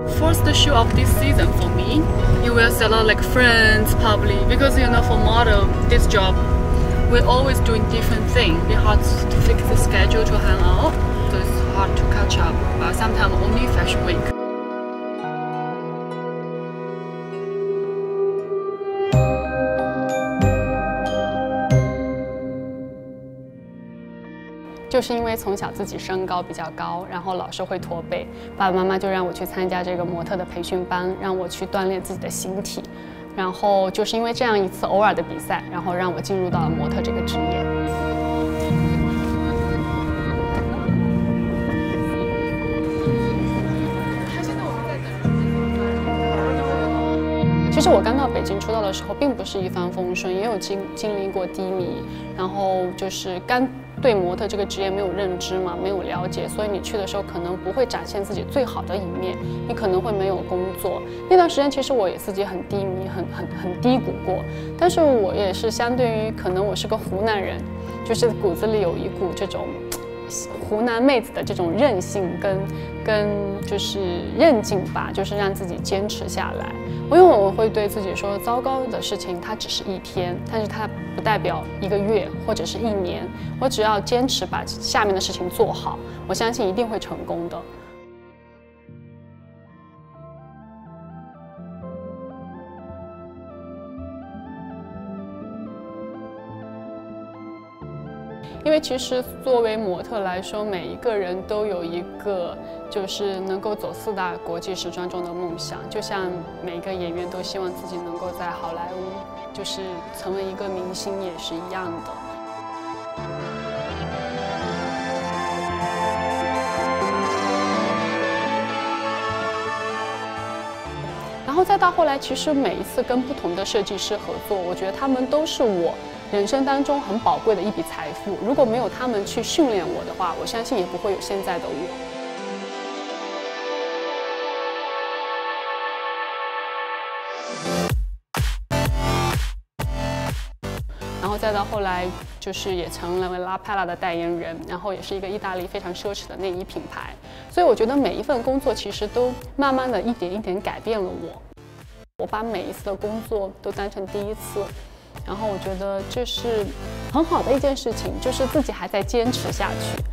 first show of this season for me. You will see a lot like friends probably because you know for model this job we're always doing different things. It's hard to fix the schedule to hang out, so it's hard to catch up. But sometimes only fashion week. 就是因为从小自己身高比较高，然后老是会驼背，爸爸妈妈就让我去参加这个模特的培训班，让我去锻炼自己的形体。然后就是因为这样一次偶尔的比赛，然后让我进入到了模特这个职业。其实我刚到北京出道的时候，并不是一帆风顺，也有经历过低迷，然后就是刚对模特这个职业没有认知嘛，没有了解，所以你去的时候可能不会展现自己最好的一面，你可能会没有工作。那段时间其实我也自己很低迷，很低谷过，但是我也是相对于可能我是个湖南人，就是骨子里有一股这种湖南妹子的这种韧性跟就是韧劲吧，就是让自己坚持下来。因为我会对自己说，糟糕的事情它只是一天，但是它不代表1个月或者是1年。我只要坚持把下面的事情做好，我相信一定会成功的。因为其实作为模特来说，每一个人都有一个就是能够走4大国际时装周的梦想，就像每个演员都希望自己能够在好莱坞就是成为一个明星也是一样的。然后再到后来，其实每一次跟不同的设计师合作，我觉得他们都是我人生当中很宝贵的一笔财富。如果没有他们去训练我的话，我相信也不会有现在的我。然后再到后来，就是也成了拉帕拉的代言人，然后也是一个意大利非常奢侈的内衣品牌。所以我觉得每一份工作其实都慢慢的一点一点改变了我。我把每一次的工作都当成第一次。然后我觉得这是很好的一件事情，就是自己还在坚持下去。